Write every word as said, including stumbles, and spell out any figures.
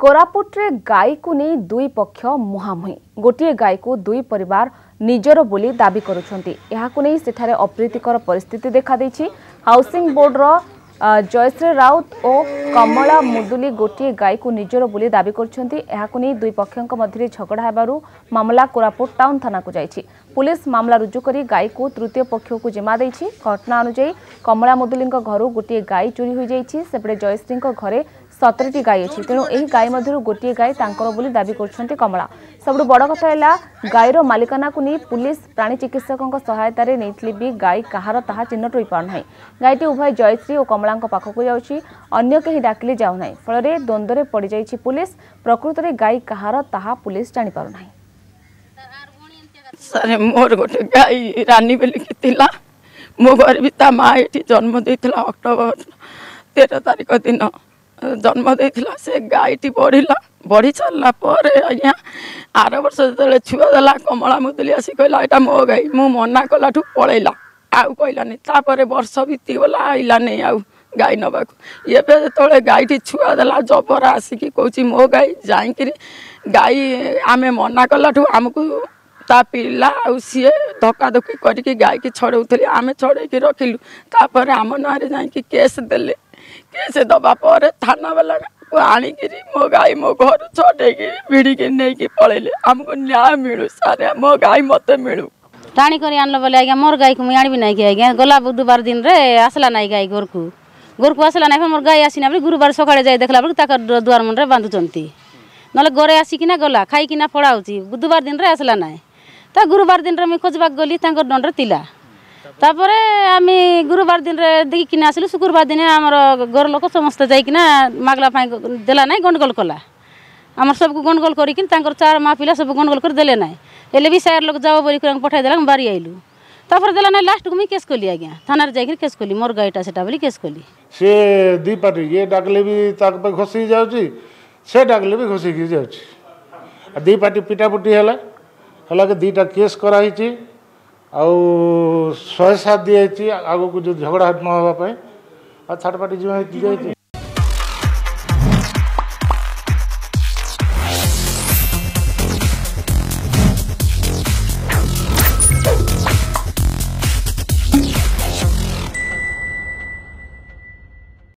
कोरापुट्रे गाई को नहीं दुई पक्ष मुहांमुही गोटे गाई को दुई परिवार निजर बोली दाबी करुछंती। एहाकु नहीं सेठारे अप्रीतिकर परिस्थिति देखा देछि। हाउसिंग बोर्ड रो जयश्री राउत और कमला मुदुली गोटे गाई को निजर बोली दाबी करुछंती। एहाकु नहीं दुई पक्षों मध्य झगड़ा हेबारु मामला कोरापुट टाउन थाना को जाइछि। पुलिस मामला रुजु करी गाई को तृतीय पक्ष को जिम्मा देछि। घटना अनुसार कमला मुदुली घर गोटे गाई चोरी हो जाइछि। सेपटे जयश्री घरे सतरटी गाई अच्छी तेणु यही गाई मध्य गोटे गाई तांकर बोली दाबी कर कमला। सबुठ बड़ कथा है गाईर मालिकाना को नहीं पुलिस प्राणी चिकित्सकों सहायता नहीं भी गाई कहार ताहा चिन्हट हो पारना। गाईटी उभय जयश्री और कमला पाखक जाऊँगी अन्य कहीं डाकिले जाऊना फल द्वंद्व पड़ जाइए पुलिस। प्रकृत में गाई कहार ताहा पुलिस जानी पारना। सर मोर गोटे गाई रानी बेली मो घर भी ता माँ ये जन्म देता अक्टोबर तेरह तारीख दिन जन्म देता से गाईटी बढ़ला बढ़ी सारा पर आज्ञा आर वर्ष जो छुआ देला कमला मुदुली आसी कहला यहाँ मो गाई मु मना कला पलैला आउ कहलानी तापर वर्ष बीती गला आईला नहीं आउ गाई नवा एबे जो गाईटी छुआ देला जबर आसिकी कौची मो गाई जाकि गाई आमे मना कला आमको ता पिला आउ सी धक्का धक्की करके गाई की छड़ौली आम छड़े रखिलु तापर आम ना जाकि केस देले केस दबा पर थाना वाला आणिकी मो गाई मो घर छड़े भिड़ी नहीं पलैले आमको न्याय मिलू सारे मो गाई मत मिलू टाणी कर आनल बोले आज्ञा मोर गाई को मुझे आनबी ना कि आज्ञा गला बुधवार दिन रे आसला ना गाई घर को घर को आसला ना मोर गाई आसीना गुरुवार सका जाए देखला बेलू दुआर मुंडे बांधुंट ना घरे आसिकिना गला खाईकिना पड़ाऊँगी बुधवार दिन रे आसला ना ता गुरुवार दिन रे खोजबाक गली दंडर तिला तापर आम गुरुवार दिन रे देखिना आसलु शुक्रवार दिन आमर घर लोक समस्त जाइकिना मागला देला ना गंडगोल कला आमर सबको गंडगोल करिकिन तांकर चार माँ पिला सब गंडगोल कर देले ना हेले भी सार लोक जाओ बोली पठाई देला बारी आइलु तापर देला ना लास्ट को मुझे केस कली आज्ञा थाना जाकर केस कली मोर गाईटा सेटा बोली केस कली से दी पार्टी ये डाकले भी ताक पे घोसी जाउची से डाकले भी घोसी की जाउची दी पार्टी पिटापुटी हैला हला के दीटा केस कराई आउ शहे सात दिखाई आग को जो झगड़ा न होगा थर्ड पार्टी जो